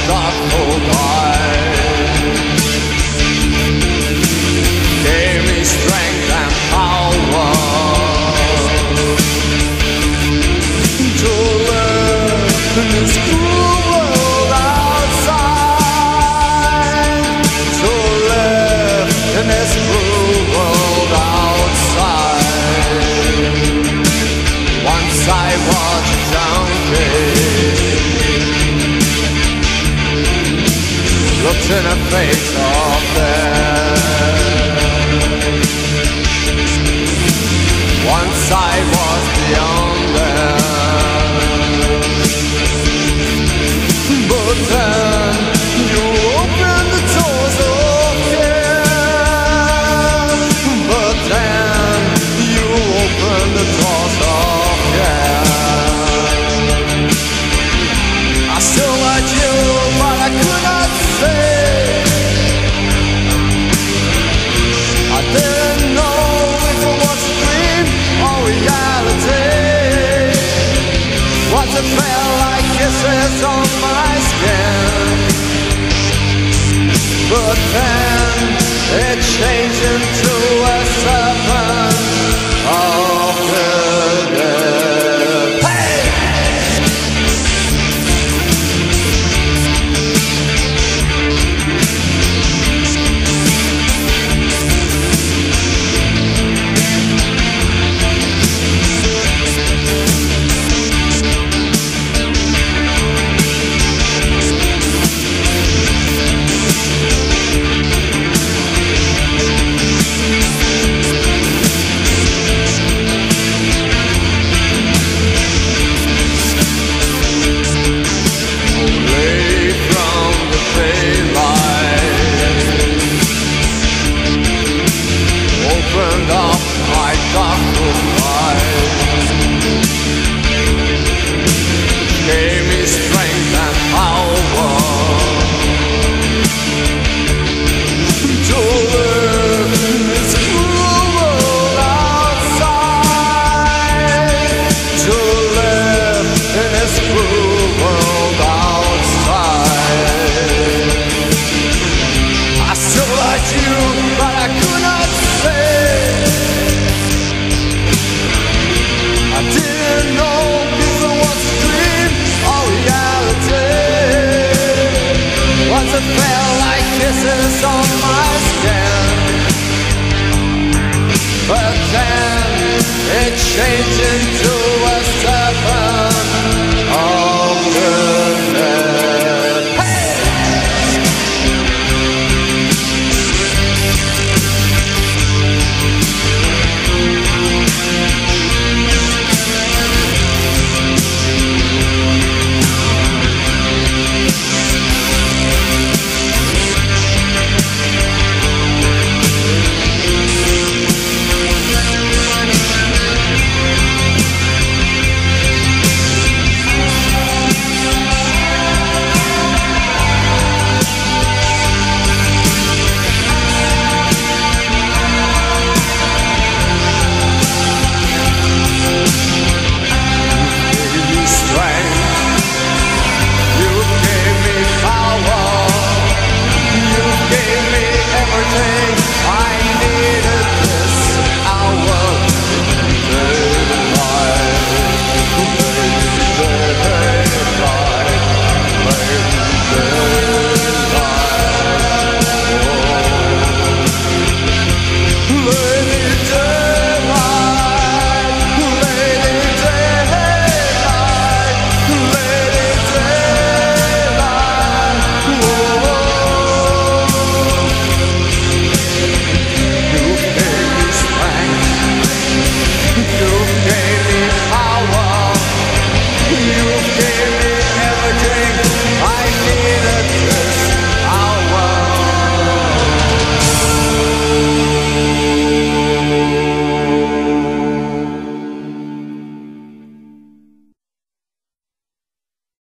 thoughtful guide. Gave me strength and power to live in this cruel world outside. To live in this cruel world outside. Once I was a junkie, looked in the face of death. Once I was beyond them, but then you opened the doors of care. But then you opened the doors of care. I still like you, but I could not say. I didn't know if it was a dream or reality. What it felt like kisses on my skin. But then it changed into a serpent of the dead. Hey! Opened up my darkest light, gave me strength and power to live in this cruel world outside. To live in this cruel world outside. I still like you, but I could not say. I didn't know if it was a dream or reality. Once it felt like kisses on my skin. But then it changed into a serpent